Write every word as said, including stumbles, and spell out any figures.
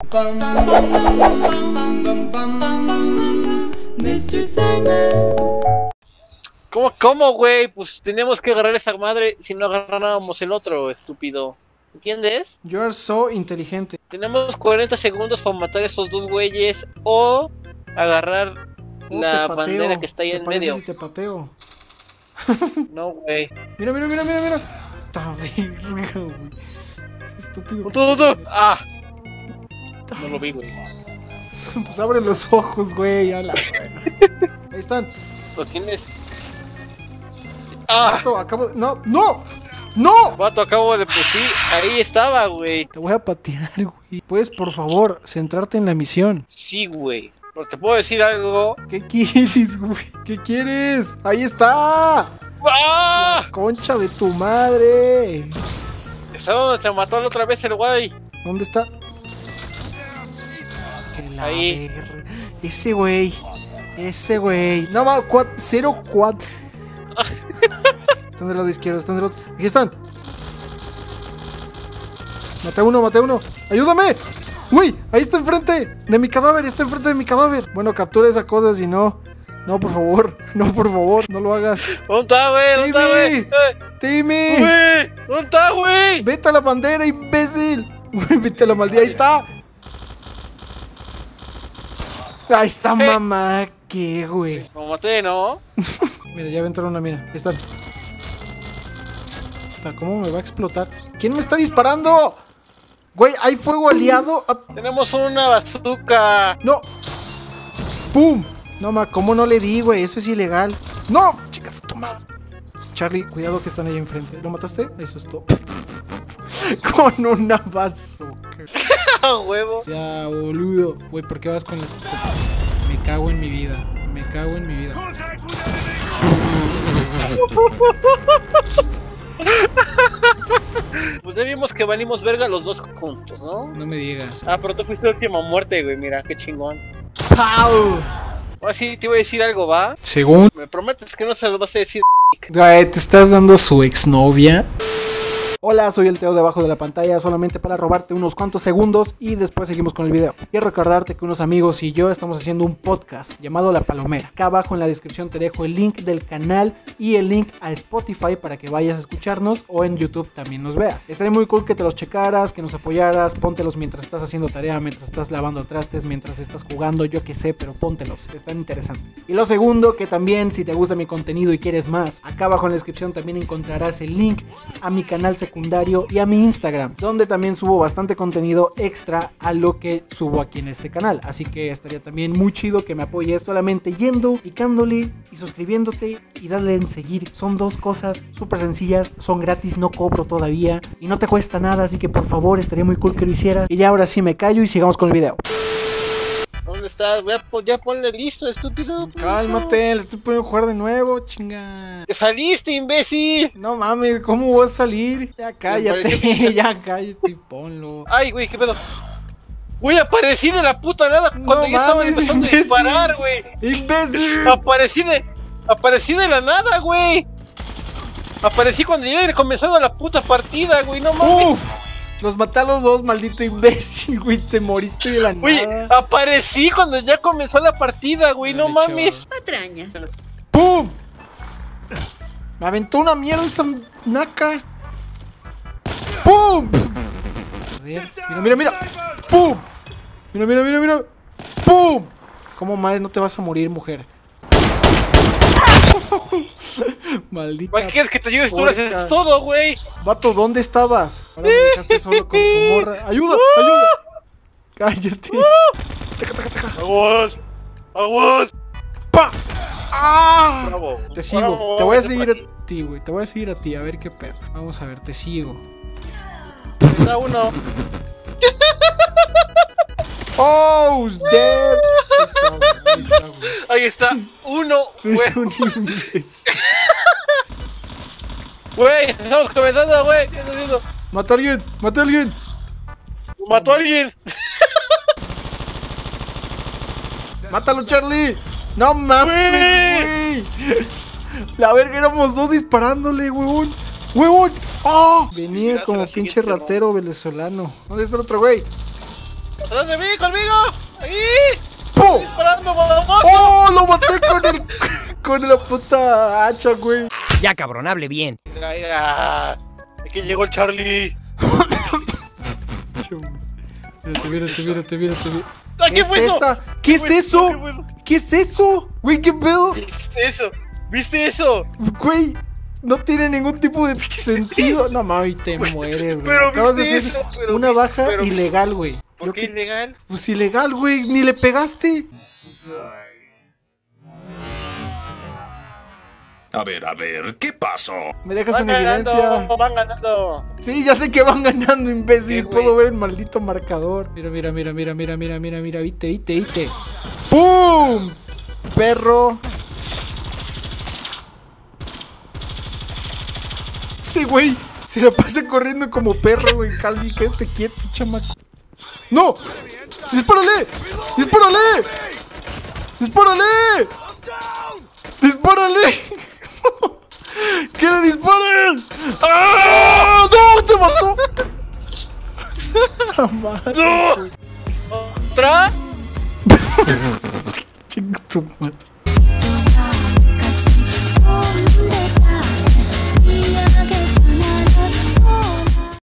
mister Sandman. ¿Cómo, cómo, güey? Pues teníamos que agarrar esa madre si no agarrábamos el otro, estúpido. ¿Entiendes? You are so inteligente. Tenemos cuarenta segundos para matar a esos dos güeyes o agarrar Oh, la te bandera pateo. que está ahí ¿Te en parece medio. si te pateo? No, güey. Mira, mira, mira, mira, mira. Está verga, güey. Es estúpido. Tú, tú, tú. Ah. No lo vi, güey. Pues abre los ojos, güey. A la verga. Ahí están. ¿Lo tienes? Ah. Vato, acabo de... No, no. ¡No! Vato, acabo de... Pues sí, ahí estaba, güey. Te voy a patear, güey. ¿Puedes, por favor, centrarte en la misión? Sí, güey. Pero te puedo decir algo. ¿Qué quieres, güey? ¿Qué quieres? ¡Ahí está! ¡Ah! La concha de tu madre. ¿Está donde te mató la otra vez el güey? ¿Dónde está? Que la Ahí. ver... Ese güey. Ese güey. No, va, cero cuatro. Están del lado izquierdo, están del lado... Aquí están. Maté uno, maté uno. ¡Ayúdame! ¡Uy! Ahí está enfrente de mi cadáver, está enfrente de mi cadáver. Bueno, captura esa cosa, si no... No, por favor, no, por favor, no lo hagas. ¿Dónde está, güey? ¿Dónde está, güey? Eh, ¡Timmy! güey, ¿dónde está, güey? ¡Vete a la bandera, imbécil! Uy, vete a la maldita, ahí está. Ahí está, Eh. mamá. ¿Qué, güey? Lo maté, ¿no? Mira, ya aventaron una mina. Ahí están. Puta, ¿cómo me va a explotar? ¿Quién me está disparando? Güey, hay fuego aliado. Ah, Tenemos una bazooka. no. ¡Pum! No, ma, ¿cómo no le di, güey? Eso es ilegal. ¡No! Chicas, toma. Charlie, cuidado que están ahí enfrente. ¿Lo mataste? Eso es todo. Con una bazooka. ¡A huevo! Ya, boludo. Güey, ¿por qué vas con la escopeta? Me cago en mi vida. Me cago en mi vida. Pues ya vimos que valimos verga los dos juntos, ¿no? No me digas. Ah, pero tú fuiste la última muerte, güey. Mira, qué chingón. ¡Pau! Ahora sí te voy a decir algo, ¿va? Según. Me prometes que no se lo vas a decir. Güey, ¿te estás dando a su exnovia? Hola, soy el Teo debajo de la pantalla solamente para robarte unos cuantos segundos y después seguimos con el video. Quiero recordarte que unos amigos y yo estamos haciendo un podcast llamado La Palomera. Acá abajo en la descripción te dejo el link del canal y el link a Spotify para que vayas a escucharnos o en YouTube también nos veas. Estaría muy cool que te los checaras, que nos apoyaras, póntelos mientras estás haciendo tarea, mientras estás lavando trastes, mientras estás jugando, yo qué sé, pero póntelos, están interesantes. Y lo segundo, que también si te gusta mi contenido y quieres más, acá abajo en la descripción también encontrarás el link a mi canal secundario y a mi Instagram, donde también subo bastante contenido extra a lo que subo aquí en este canal. Así que estaría también muy chido que me apoyes solamente yendo, picándole y suscribiéndote y darle en seguir. Son dos cosas súper sencillas, son gratis, no cobro todavía y no te cuesta nada, así que por favor estaría muy cool que lo hicieras. Y ya ahora sí me callo y sigamos con el video. ¿Dónde estás? Ya, ya ponle listo, estúpido. Cálmate, le estoy poniendo a jugar de nuevo, chinga. ¡Te saliste, imbécil! No mames, ¿cómo vas a salir? Ya cállate, que... ya cállate y ponlo. Ay, güey, qué pedo. Güey, aparecí de la puta nada cuando No ya estaba mames, empezando a imbécil. disparar, güey. ¡Imbécil! Aparecí de... Aparecí de la nada, güey. Aparecí cuando ya había comenzado la puta partida, güey, no mames. ¡Uf! Los maté a los dos, maldito imbécil, güey. Te moriste de la Güey, nada. aparecí cuando ya comenzó la partida, güey, no Dale, mames. Patrañas. ¡Pum! Me aventó una mierda esa naca. ¡Pum! A ver, mira, mira, mira. ¡Pum! Mira, mira, mira, mira. ¡Pum! ¿Cómo madre no te vas a morir, mujer? Maldita. ¿Para qué quieres que te ayudes? Tú lo puerca. haces todo, güey. Vato, ¿dónde estabas? Ahora me dejaste solo con su morra. ¡Ayuda! ¡Ayuda! ¡Cállate! ¡Taca, taca, taca! ¡Aguas! ¡Aguas! ¡Pa! ¡Ah! Bravo. Te sigo, Bravo, te voy a vete seguir por aquí. a ti, güey. Te voy a seguir a ti, a ver qué pedo. Vamos a ver, te sigo. Está uno. ¡Oh! ¡Dead! Ahí está, güey. Ahí está, güey. Ahí está, uno, Es güey. un imbécil. Güey, estamos comenzando, güey. ¿Qué estás haciendo? ¡Mata a alguien! ¡Mata a alguien! Mató a alguien. ¡Mátalo, Charlie! ¡No mames, güey! La verga, éramos dos disparándole, huevón. ¡Huevón! ¡Oh! Venía Esperas a como la pinche siguiente ratero venezolano. ¿Dónde está el otro güey? ¡Atrás de mí, conmigo! ¡Ahí! ¡Pum! ¡Disparando, vamos! ¡Oh! Lo maté con el... con la puta hacha, güey. Ya, cabrón, hable bien. Mira, mira. Aquí llegó el Charlie. Mírate, mírate, mírate, mírate. Ah, ¿Qué ¿Qué es fue eso? esa? ¿Qué es fue eso? ¿Qué fue eso? ¿Qué es eso? Güey, ¿qué pedo? ¿Viste eso? ¿Viste eso? Güey, no tiene ningún tipo de sentido. No mames, te mueres, güey. Pero Acabas de viste hacer eso, pero una viste- baja pero- ilegal, güey. ¿Por Yo qué que- ilegal? Pues ilegal, güey. Ni le pegaste. A ver, a ver, ¿qué pasó? Me dejas Van en evidencia. ganando, van ganando. Sí, ya sé que van ganando, imbécil. Sí, güey. Puedo ver el maldito marcador. Mira, mira, mira, mira, mira, mira, mira, mira. Viste, viste, viste. ¡Pum! Perro. Sí, güey. Se la pasa corriendo como perro, güey. Calvi, quédate quieto, chamaco. ¡No! ¡Dispárale! ¡Dispárale! ¡Dispárale! ¡Dispárale! ¡Que le disparen! ¡Ah! ¡No! ¡Te mató! ¡La madre! ¡Otra! Chinga tu madre.